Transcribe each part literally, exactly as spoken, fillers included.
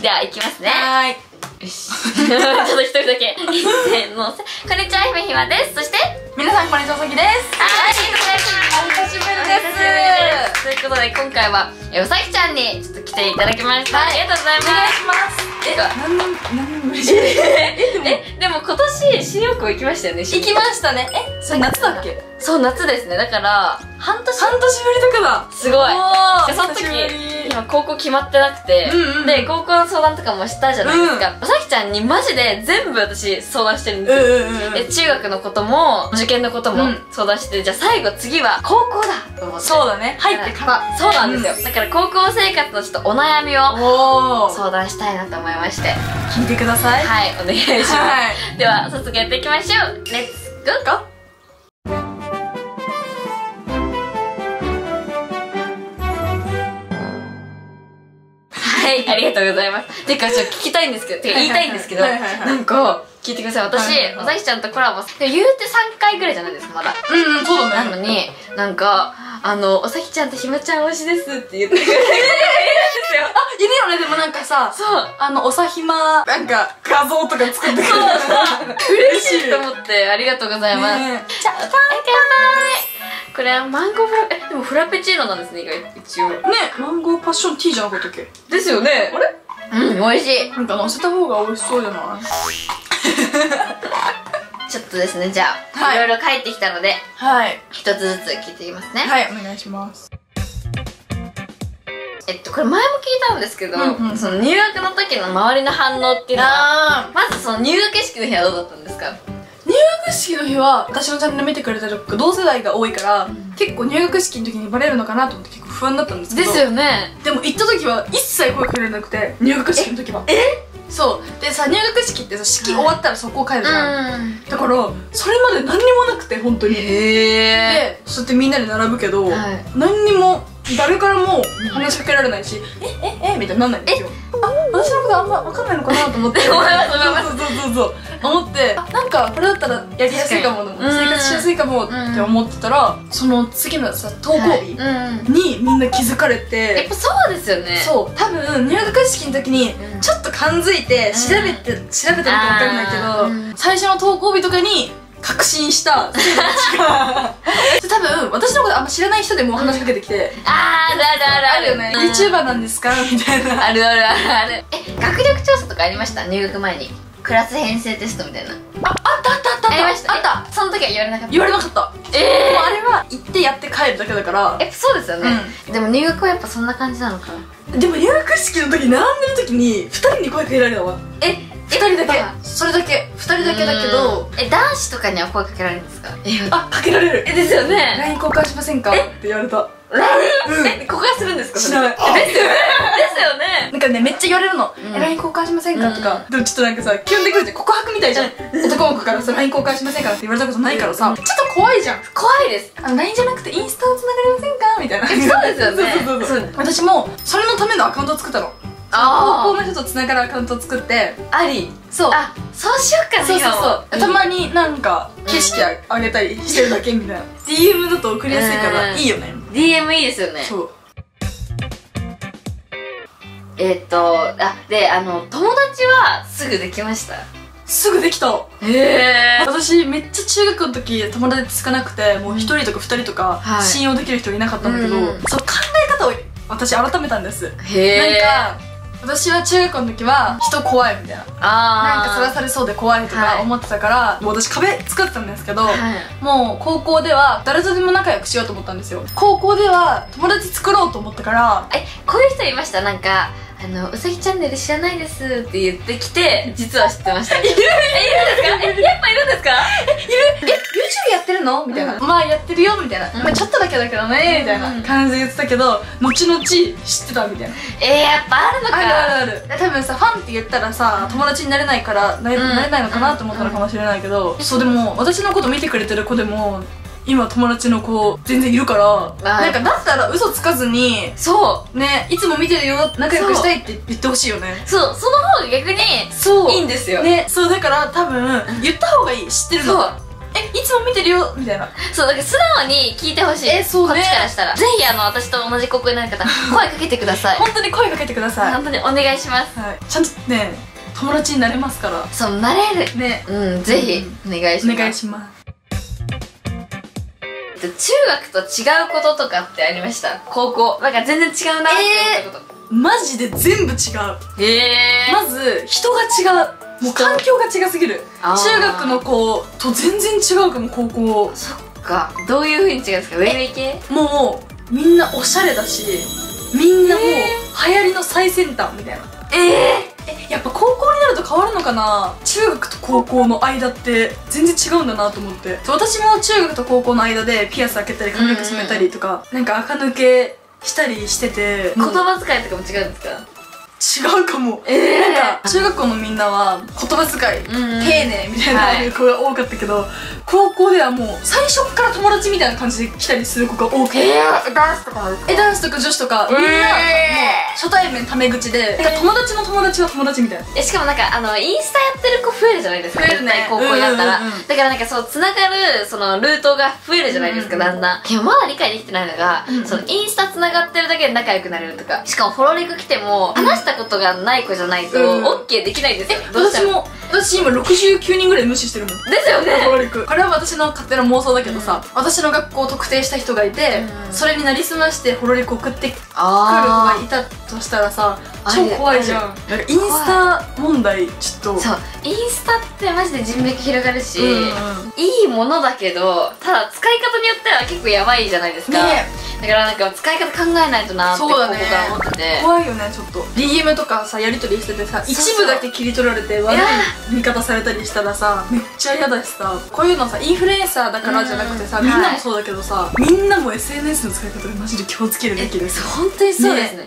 では、いきますね。 はーい。 よし。ちょっと一人だけ。せーの。こんにちは、ひめひまです。そして、 皆さんこんにちは、さきです。 はい、ありがとうございます。 お久しぶりです。 ということで、今回は、えうさぎちゃんにちょっと来ていただきました。 はい、 ありがとうございます。 お願いします。え、何年、何年ぶりじゃないえ、でも今年、新大久保行きましたよね。 行きましたね。え、それ夏だっけ？ そう、夏ですね。だから、半年。 半年ぶりとかだ。 すごい。で、その時、 久しぶり今高校決まってなくて、 うんうん、 で、高校の相談とかもしたじゃないですか。うさぎちゃんにマジで全部私相談してるんですよ。 うんうんうん、 で、中学のことも、受験のことも相談して、うん、じゃあ最後次は高校だと思って。 そうだね。入ってから。 そうなんですよ。うん、だから高校生活のちょっとお悩みを相談したいなと思いまして。 聞いてください。 はい、お願いします。 はい、 では、早速やっていきましょう。レッツゴーゴー。はい、ありがとうございます。てか、ちょっと聞きたいんですけど、てか言いたいんですけど、なんか、聞いてください。私、おさきちゃんとコラボ、言うてさんかいぐらいじゃないですか、まだ。 うんうん、そうだね。 なのに、なんか、あの、おさきちゃんとひまちゃん推しですって言ってくれてるんですよ。 あ、いるよね、でもなんかさ、そう、あの、おさひま、なんか、画像とか作ってくれる。 嬉しいと思って、ありがとうございます。じゃあ、乾杯。これはマンゴーフラペ、え、でもフラペチーノなんですね、意外一応。ね、 マンゴーパッションティーじゃなかったっけ？ ですよね。あれ？うん、美味しい。 なんか乗せた方が美味しそうじゃない？ ちょっとですね、じゃあ、はい、いろいろ帰ってきたので、はい。一つずつ聞いていきますね。 はい、お願いします。 えっと、これ前も聞いたんですけど、うんうん、その入学の時の周りの反応っていうのは、まずその入学式の日はどうだったんですか？ 入学式の日は私のチャンネル見てくれてる同世代が多いから、うん、結構入学式の時にバレるのかなと思って結構不安だったんですけど。ですよね。でも行った時は一切声かけられなくて、入学式の時は。え？そうでさ、入学式ってさ、式終わったらそこ帰るじゃん、うん、だからそれまで何にもなくて、本当に。へー。でそうやってみんなで並ぶけど、はい、何にも誰からも話しかけられないし、えええみたいになんないんですよ。あ、私のことあんま分かんないのかなと思ってそうそうそうそう思って、あ、なんかこれだったらやりやすいかも、生活しやすいかもって思ってたら、その次のさ、登校日にみんな気づかれて。 やっぱそうですよね。そう、 多分入学式の時にちょっと感づいて調べて調べたのか分かんないけど、最初の登校日とかに確信した生徒たちが多分私のことあんま知らない人でも話しかけてきて、 あー、あるあるあるあるよね。 YouTuber なんですかみたいな。 あるあるあるある。え、学力調査とかありました？入学前にクラス編成テストみたいな。 あ、あったあったあったありました。 あった。 その時は言われなかった？ 言われなかった。ええ、もうあれは行ってやって帰るだけだから。 え、そうですよね。でも入学はやっぱそんな感じなのかな。 でも入学式の時並んでる時にふたりに声かけられたわ。え、ふたりだけ。それだけ。ふたりだけだけど。 え、男子とかには声かけられるんですか？ あ、かけられる。 え、ですよね。 ライン 交換しませんかって言われた。 ライン？え、交換するんですか？ しない。 ですよね。ですよね。 なんかね、めっちゃ言われるの。え、ライン 交換しませんかとか。でもちょっとなんかさ、キュンでくるじゃん。告白みたいじゃん。男の子からさ、ライン 交換しませんかって言われたことないからさ、ちょっと怖いじゃん。 怖いです。 あの、ライン じゃなくてインスタをつながりませんかみたいな。 そうですよね。 そうそうそう。私も、それのためのアカウントを作ったの。高校の人とつながるアカウントを作って。 あり。 そう。 あ、そうしよっかね。 そうそうそう。たまになんか、景色あげたりしてるだけみたいな。ディーエム だと送りやすいからいいよね。 ディーエム いいですよね。そう。えっと、あ、で、あの、友達はすぐできました？ すぐできた。へえ。私めっちゃ中学の時友達少なくて、もう一人とか二人とか信用できる人いなかったんだけど、そう、考え方を私改めたんです。へえ。なんか私は中学校の時は人怖いみたいな、なんかさらされそうで怖いとか思ってたから、はい、もう私壁作ってたんですけど、はい、もう高校では誰とでも仲良くしようと思ったんですよ。高校では友達作ろうと思ったから。え、こういう人いました？なんかあの、うさぎチャンネル知らないですって言ってきて、実は知ってました。いる？え、いるんですか？え、やっぱいるんですか？え、いる？え、YouTube やってるのみたいな。まあやってるよみたいな。まあちょっとだけだけどねみたいな感じで言ってたけど、後々知ってたみたいな。え、やっぱあるのか。あるあるある。多分さ、ファンって言ったらさ、友達になれないからなれないのかなと思ったのかもしれないけど、そう、でも私のこと見てくれてる子でも今友達の子全然いるから、なんかだったら嘘つかずに、そうね、いつも見てるよ、仲良くしたいって言ってほしいよね。そう、その方が逆にそういいんですよね。そう、だから多分言った方がいい。知ってるの。そう、 えいつも見てるよみたいな。 そうだから素直に聞いてほしい。 えそうね、 こっちからしたらぜひあの私と同じ高校になる方声かけてください。 本当に声かけてください。 本当にお願いします。 はい、ちゃんとね友達になれますから。 そうなれるね。 うんぜひお願いします。 お願いします。 中学と違うこととかってありました？高校なんか全然違うなって思ったこと。 えー、マジで全部違う。 へえー、 まず人が違う。もう環境が違すぎる。中学の子と全然違うかも。高校。 そっか。どういう風に違うんですか？ウェイウェイ系？ もうみんなおしゃれだし、みんなもう流行りの最先端みたいな。えーえやっぱ高校になると変わるのかな。中学と高校の間って全然違うんだなと思って。私も中学と高校の間でピアス開けたり髪の毛染めたりとか、なんか垢抜けしたりしてて、 言葉遣いとかも違うんですか？ 違うかも。えー、なんか中学校のみんなは言葉遣い、うんうん、丁寧みたいな、はい、子が多かったけど、高校ではもう最初から友達みたいな感じで来たりする子が多くて、 えー、ダンスとかえダンスとか女子とかみんな、えー、もう初対面タメ口で、なんか友達の友達は友達みたいな。 えしかもなんかあのインスタやってる子増えるじゃないですか。 増えるね、 高校になったら、うんうんうん、だからなんかそうつながるそのルートが増えるじゃないですか、うんうん、だんだん。でもまだ理解できてないのが、うんうん、そのインスタつながってるだけで仲良くなれるとか、しかもフォロリク来ても話したことがない子じゃないと OK できないんですよ。どうしても私今ろくじゅうきゅうにんぐらい無視してるもん。 ですよね。 これは私の勝手な妄想だけどさ、うん、私の学校を特定した人がいて、うん、それになりすましてホロリコ送ってくる子がいたとしたらさ、超怖いじゃん。なんかインスタ問題ちょっと。 そうインスタってマジで人脈広がるし、うんうん、いいものだけど、ただ使い方によっては結構やばいじゃないですか、ね、だからなんか使い方考えないとなって高校から思ってて、 怖いよね。ちょっと ディーエム とかさやり取りしててさ、一部だけ切り取られて悪い見方されたりしたらさ、めっちゃ嫌だしさ、こういうのさインフルエンサーだからじゃなくてさ、みんなもそうだけどさ、みんなも エスエヌエス の使い方でマジで気をつけるべきです。 本当にそうですね。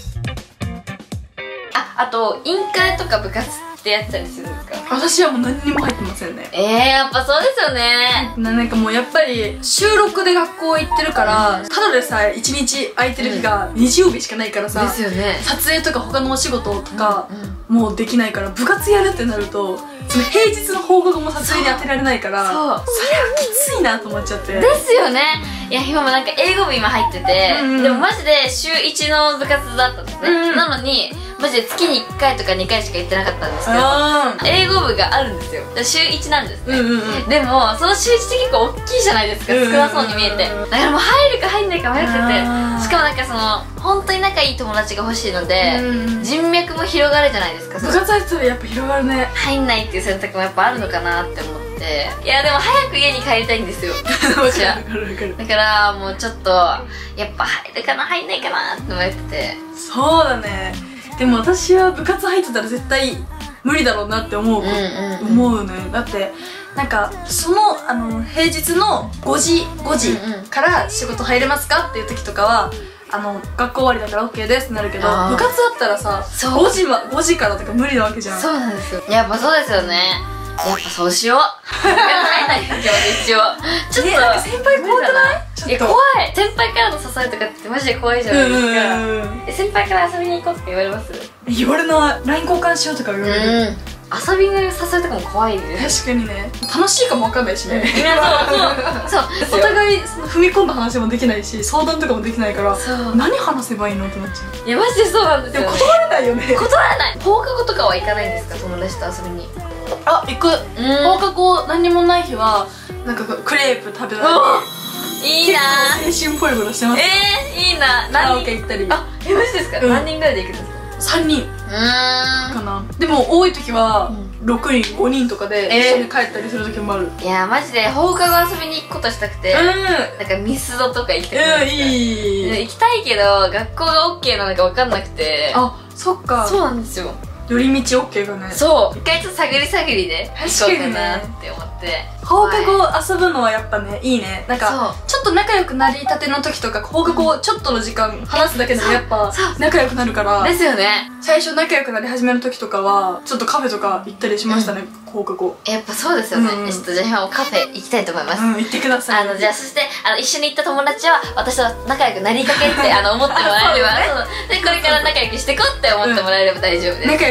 あ、あと委員会とか部活ってやったりするんですか？ 私はもう何にも入ってませんね。 えー、やっぱそうですよね。 なんかもうやっぱり収録で学校行ってるから、ただでさえいちにち空いてる日が日曜日しかないからさ、 ですよね。撮影とか他のお仕事とかもうできないから、部活やるってなるとその平日の放課後も撮影に当てられないから、そうそれはきついなと思っちゃって。 ですよね。いや今もなんか英語部今入ってて、うんうん、でもマジで週いちの部活だったんですね、うんうん、なのにマジで月にいっかいとかにかいしか行ってなかったんですけど、英語部があるんですよ。週いちなんですね、うんうんうん、でもその週いちって結構大きいじゃないですか、少なそうに見えて。だからもう入るか入んないか迷ってて、しかもなんかその本当に仲いい友達が欲しいので、うん、人脈も広がるじゃないですか。 部活入ってたらやっぱ広がるね。 入んないっていう選択もやっぱあるのかなって思って、いやでも早く家に帰りたいんですよ私は。だからもうちょっとやっぱ入るかな入んないかなって思ってて。 そうだね。でも私は部活入ってたら絶対無理だろうなって思う、うんうんうん、思うね。だってなんかそのあの平日のごじから仕事入れますかっていう時とかは、あの学校終わりだから OK ですってなるけど、部活だったらさごじ、ま、ごじからとか無理なわけじゃん。 そうなんですよ。やっぱそうですよね。やっぱそうしよう。入らないけど一応ちょっと、 ね、先輩怖くない？ いや怖い。先輩からの誘いとかってマジで怖いじゃないですか。先輩から遊びに行こうって言われます？ 言われない。 ライン 交換しようとか言われる。 遊びの誘いとかも怖いです。 確かにね。楽しいかも分かんないしね。 そうそうそう。 お互いその踏み込んだ話もできないし、相談とかもできないから、何話せばいいのってなっちゃう。 いやマジでそうなんですよ。 でも断れないよね。 断れない。放課後とかは行かないんですか？友達と遊びに。 あ、行く。放課後何にもない日はなんかクレープ食べたり、 いいな。 結構青春っぽいことしてます。 えー、いいな。 カラオケ行ったり。 あ、え、マジですか？何人ぐらいで行くんですか？ さんにんかな。でも多い時はろくにんごにんとかで一緒に帰ったりする時もある。 いやマジで放課後遊びに行くことしたくて、なんかミスドとか行きたくないですか？行きたいけど学校が OK なのか分かんなくて。 あ、そっか。 そうなんですよ。 寄り道 OK がね。そう。 一回ちょっと探り探りで行こうかなって思って。 放課後遊ぶのはやっぱね、いいね。なんかちょっと仲良くなりたての時とか、放課後ちょっとの時間話すだけでもやっぱ仲良くなるから。 ですよね。 最初仲良くなり始める時とかはちょっとカフェとか行ったりしましたね、放課後。 やっぱそうですよね。ちょっとじゃあ今もカフェ行きたいと思います。 うん、行ってください。 あのじゃあそしてあの一緒に行った友達は私と仲良くなりかけってあの思ってもらえれば、でこれから仲良くしていこうって思ってもらえれば大丈夫です。 仲良く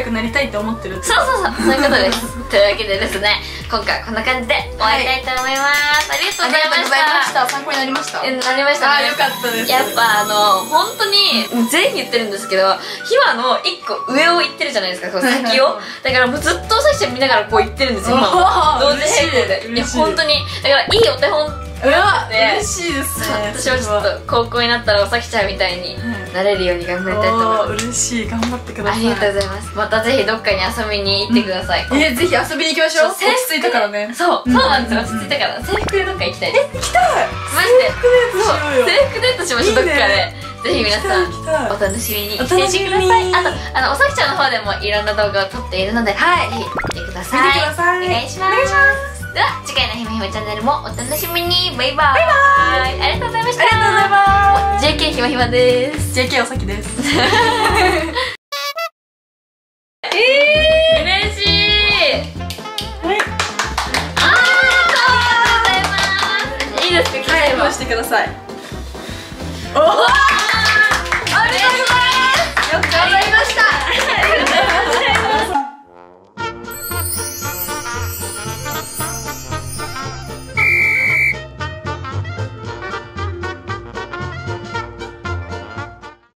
くなりたいって思ってるって。 そうそうそう、そういうことです。というわけでですね、今回こんな感じで終わりたいと思います。ありがとうございました。 参考になりました。 なりましたね。 あ、よかったです。 やっぱあの本当に全員言ってるんですけど、ひわの一個上を行ってるじゃないですか、こう先を。だからもうずっとさきちゃん見ながらこう言ってるんですよ。同時並行で。いや本当にだからいいお手本。 うわ、嬉しいですね。 私はちょっと高校になったらおさきちゃんみたいになれるように頑張りたいと思います。 嬉しい、頑張ってください。 ありがとうございます。またぜひどっかに遊びに行ってください。 え、ぜひ遊びに行きましょう。落ち着いたからね。 そう、そうなんですよ。落ち着いたから制服でどっか行きたい。 え、行きたい。 マジで制服デートしようよ。制服デートしましょう、どっかで。ぜひ皆さんお楽しみにしていてください。あとあのおさきちゃんの方でもいろんな動画を撮っているので、ぜひ見てください。お願いします。では次回のひまひまチャンネルもお楽しみに。バイバイ。ありがとうございました。 ありがとうございます。 ジェーケー ひまひまです。 ジェーケー おさきです。 えー、嬉しい。 はい。 あー、ありがとうございます。いいですか、 はい、押してください。おお。